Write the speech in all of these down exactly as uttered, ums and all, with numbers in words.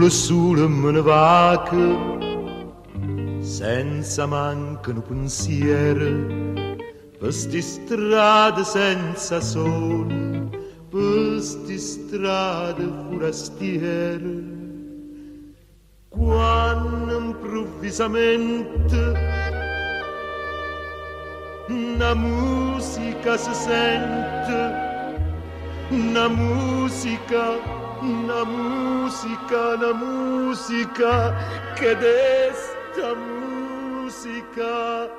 lo sole me ne va che senza manca un pensiero per sti strade senza sole, per sti strade forastiere. Quando improvvisamente una musica si sente, una musica, una musica, una musica, che desta musica,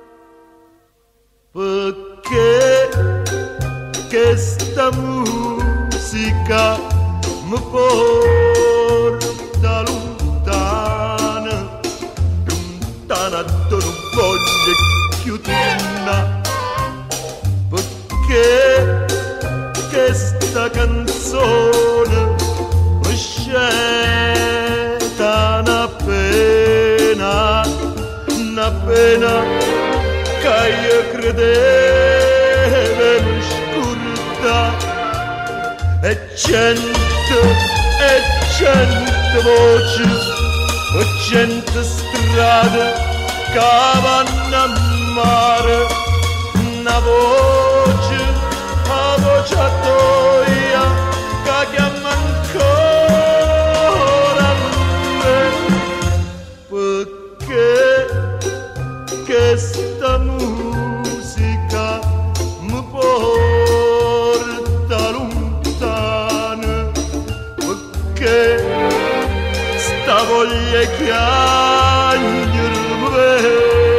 perché questa musica mi porta lontana, lontana da non voglio più tornare, perché questa canzone mi scetta una pena, una pena che io credevo in scurta, e cento, e cento voci, e cento strade che vanno a mare, una voce, una voce a toia che chiama ancora me, perché questa musica mi porta lontano, perché sta voglia chiagliarmi bene.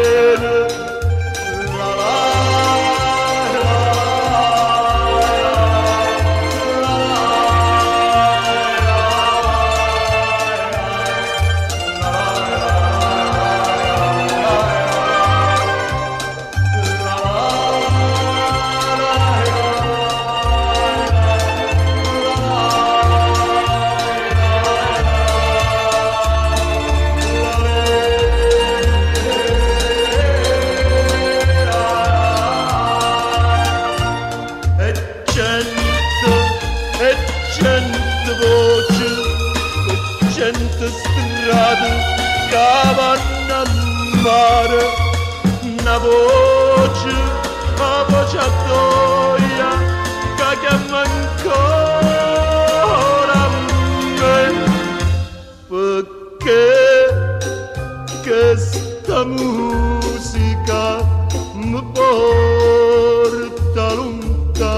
Cento strade che vanno a mare, una voce, una voce a toia che chiama ancora me, perché questa musica mi porta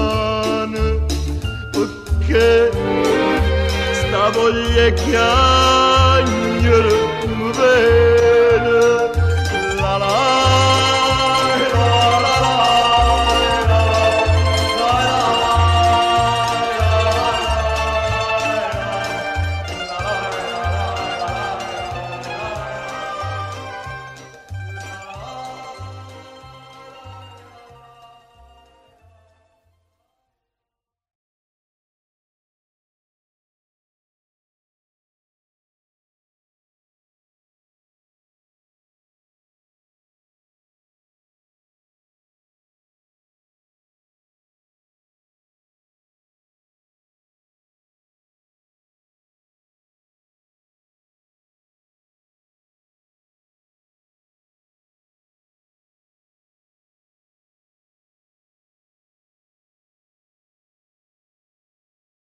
lontano, perché sta voglia che